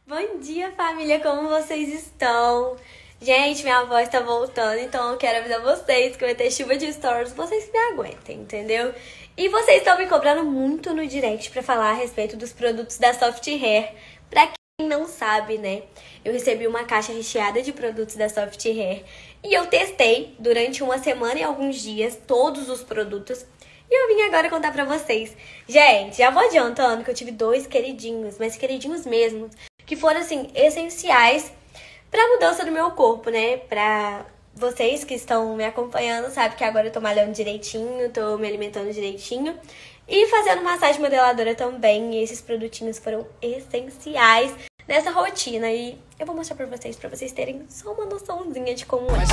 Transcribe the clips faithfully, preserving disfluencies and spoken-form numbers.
Bom dia, família, como vocês estão? Gente, minha voz tá voltando, então eu quero avisar vocês que vai ter chuva de stories, vocês me aguentem, entendeu? E vocês estão me cobrando muito no direct pra falar a respeito dos produtos da Soft Hair. Pra quem não sabe, né, eu recebi uma caixa recheada de produtos da Soft Hair e eu testei durante uma semana e alguns dias todos os produtos. E eu vim agora contar pra vocês. Gente, já vou adiantando que eu tive dois queridinhos, mas queridinhos mesmo, que foram, assim, essenciais pra mudança do meu corpo, né? Pra vocês que estão me acompanhando, sabe que agora eu tô malhando direitinho, tô me alimentando direitinho e fazendo massagem modeladora também. E esses produtinhos foram essenciais nessa rotina. E eu vou mostrar pra vocês, pra vocês terem só uma noçãozinha de como é.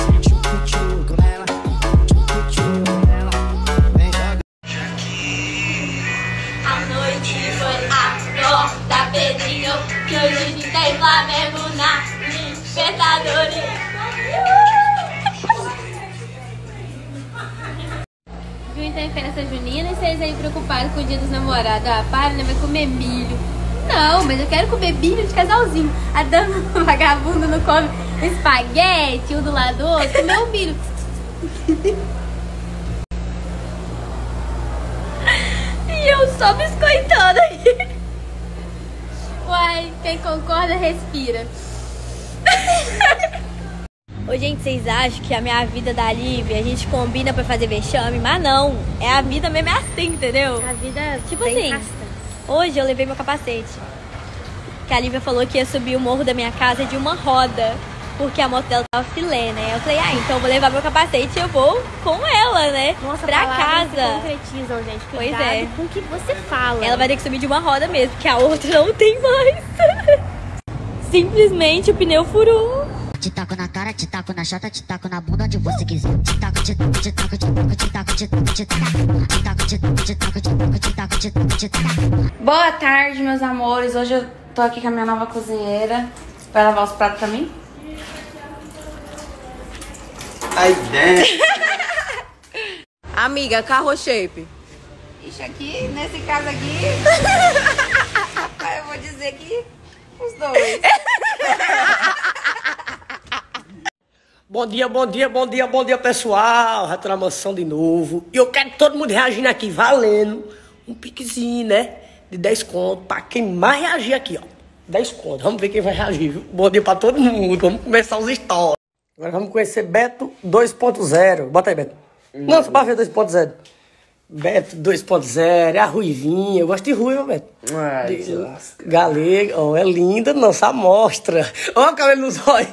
A noite foi a flor da Pedrinho, que hoje tem Flamengo na Libertadores. Junho tem festa junina e vocês aí preocupados com o dia dos namorados. Ah, para, né? Vai comer milho. Não, mas eu quero comer milho de casalzinho. A dama vagabunda não come espaguete, um do lado do outro. Comer um milho. E eu só biscoitando aqui. Uai, quem concorda, respira. Ô, gente, vocês acham que a minha vida da Lívia, a gente combina pra fazer vexame? Mas não, é a vida mesmo, é assim, entendeu? A vida, tipo tem assim, rasta. Hoje eu levei meu capacete, que a Lívia falou que ia subir o morro da minha casa de uma roda, porque a moto dela tava filé, né? Eu falei, ah, então eu vou levar meu capacete e eu vou com ela, né? Nossa, pra palavras casa. se concretizam, gente. Pois Cuidado é. com o que você fala. Ela vai ter que subir de uma roda mesmo, porque a outra não tem mais. Simplesmente o pneu furou. Te taco na cara, te taco na chata, te taco na bunda onde você quiser. Te taco, te taco, te taco, te taco, te taco, te taco, te taco, te taco, te taco, te taco, te taco, te taco, te taco. Boa tarde, meus amores. Hoje eu tô aqui com a minha nova cozinheira. Vai lavar os pratos pra mim? A ideia. Amiga, carro shape. Ixi, aqui, nesse caso aqui, eu vou dizer que os dois. Bom dia, bom dia, bom dia, bom dia, pessoal. Reclamação de novo. E eu quero todo mundo reagindo aqui, valendo um piquezinho, né? De dez contos, pra quem mais reagir aqui, ó. dez contos. Vamos ver quem vai reagir, viu? Bom dia pra todo mundo. Vamos começar os stories. Agora vamos conhecer Beto dois ponto zero. Bota aí, Beto. Hum. Não, só pra ver dois ponto zero. Beto dois ponto zero, é a ruivinha. Eu gosto de ruiva, Beto. Ai, de... Galega, ó, é linda, nossa amostra. Ó o cabelo nos olhos.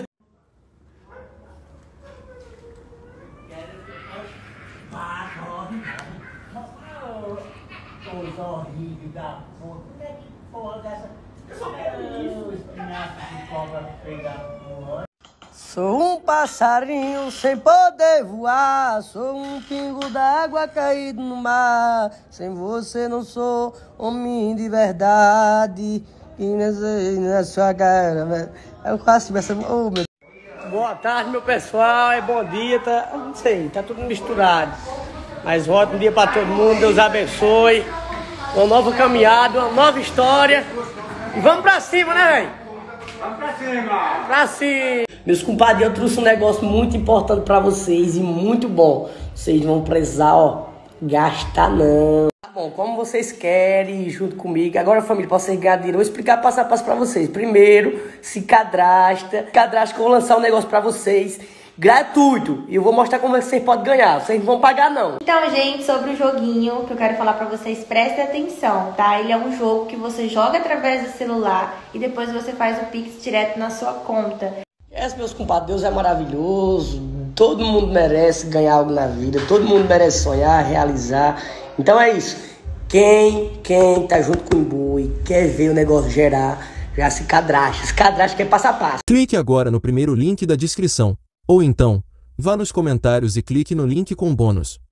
Sou um passarinho sem poder voar, sou um pingo d'água caído no mar. Sem você não sou homem de verdade. E na sua cara, eu quase essa. Oh, meu... Boa tarde, meu pessoal, é bom dia, tá? Não sei, tá tudo misturado. Mas ótimo dia pra todo mundo, Deus abençoe. Uma nova caminhada, uma nova história. E vamos pra cima, né, velho? Vamos pra cima! Pra cima! Meus compadres, eu trouxe um negócio muito importante pra vocês e muito bom. Vocês vão precisar, ó, gastar não. Tá bom, como vocês querem, junto comigo. Agora, família, pra vocês ganharem dinheiro, eu vou explicar passo a passo pra vocês. Primeiro, se cadastra. Cadastra que eu vou lançar um negócio pra vocês. Gratuito. E eu vou mostrar como é que vocês podem ganhar. Vocês não vão pagar, não. Então, gente, sobre o joguinho que eu quero falar pra vocês, prestem atenção, tá? Ele é um jogo que você joga através do celular e depois você faz o Pix direto na sua conta. Yes, meus compadres, Deus é maravilhoso. Todo mundo merece ganhar algo na vida. Todo mundo merece sonhar, realizar. Então é isso. Quem, quem tá junto com o Imbu e quer ver o negócio gerar, já se cadastra. Se cadastra que é passo a passo. Clique agora no primeiro link da descrição. Ou então, vá nos comentários e clique no link com bônus.